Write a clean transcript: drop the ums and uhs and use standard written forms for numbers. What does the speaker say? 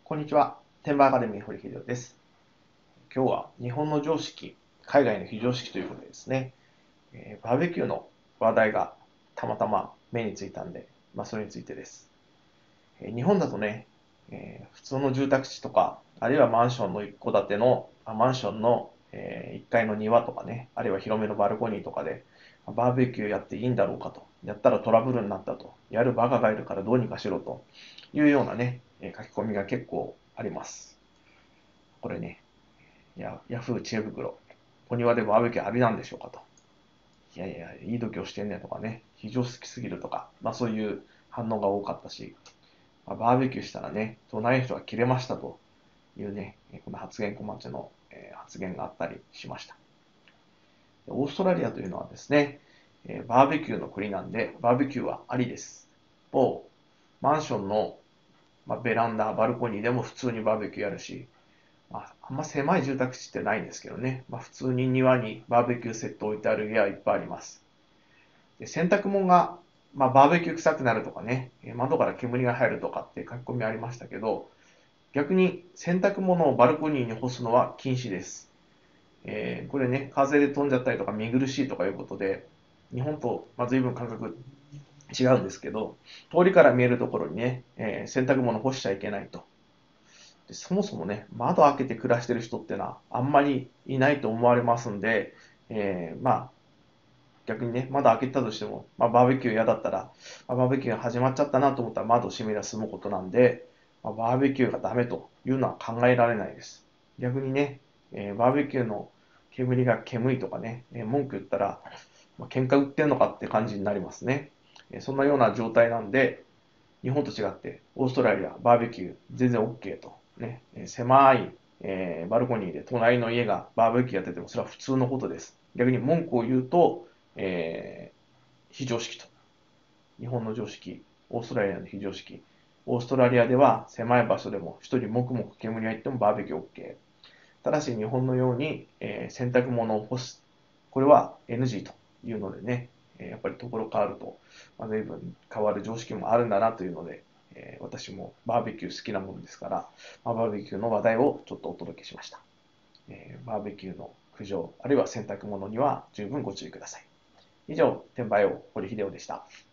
こんにちは。テンバーアカデミー堀秀夫です。今日は日本の常識、海外の非常識ということでですね、バーベキューの話題がたまたま目についたんで、それについてです。日本だとね、普通の住宅地とか、あるいはマンションの一戸建ての、マンションの、1階の庭とかね、あるいは広めのバルコニーとかで、バーベキューやっていいんだろうかと、やったらトラブルになったと、やるバカがいるからどうにかしろというようなね、書き込みが結構あります。これね、ヤフー知恵袋、お庭でバーベキューありなんでしょうかと。いやいや、いい度胸してんねんとかね、非常識すぎるとか、そういう反応が多かったし、バーベキューしたらね、隣の人が切れましたというね、この発言小町の、発言があったりしました。オーストラリアというのはですね、バーベキューの国なんで、バーベキューはありです。某マンションの、ベランダ、バルコニーでも普通にバーベキューやるし、あんま狭い住宅地ってないんですけどね、普通に庭にバーベキューセット置いてある家はいっぱいあります。で洗濯物が、バーベキュー臭くなるとかね、窓から煙が入るとかって書き込みありましたけど、逆に洗濯物をバルコニーに干すのは禁止です。これね、風で飛んじゃったりとか見苦しいとかいうことで、日本と、随分感覚違うんですけど、通りから見えるところにね、洗濯物干しちゃいけないと。でそもそもね、窓開けて暮らしてる人ってのはあんまりいないと思われますんで、逆にね、窓開けたとしても、バーベキュー嫌だったら、バーベキューが始まっちゃったなと思ったら窓を閉めりゃ済むことなんで、バーベキューがダメというのは考えられないです。逆にね、バーベキューの煙が煙いとかね、文句言ったら、喧嘩売ってんのかって感じになりますね。そんなような状態なんで、日本と違って、オーストラリア、バーベキュー全然 OK と。ね、狭い、バルコニーで隣の家がバーベキューやってても、それは普通のことです。逆に文句を言うと、非常識と。日本の常識、オーストラリアの非常識。オーストラリアでは狭い場所でも一人もくもく煙がいってもバーベキュー OK。ただし日本のように、洗濯物を干す。これは NG というのでね、やっぱりところ変わると、随分変わる常識もあるんだなというので、私もバーベキュー好きなものですから、バーベキューの話題をちょっとお届けしました。バーベキューの苦情、あるいは洗濯物には十分ご注意ください。以上、転売王、堀秀夫でした。